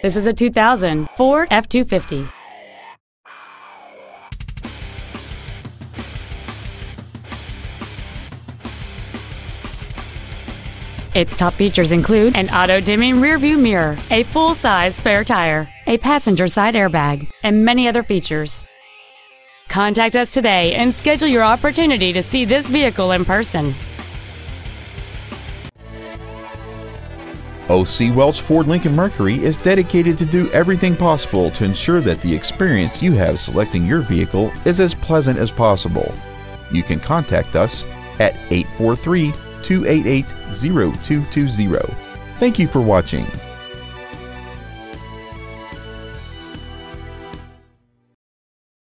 This is a 2000 Ford F-250. Its top features include an auto-dimming rearview mirror, a full-size spare tire, a passenger side airbag, and many other features. Contact us today and schedule your opportunity to see this vehicle in person. C Welch Ford-Lincoln-Mercury is dedicated to do everything possible to ensure that the experience you have selecting your vehicle is as pleasant as possible. You can contact us at 843-288-0220. Thank you for watching.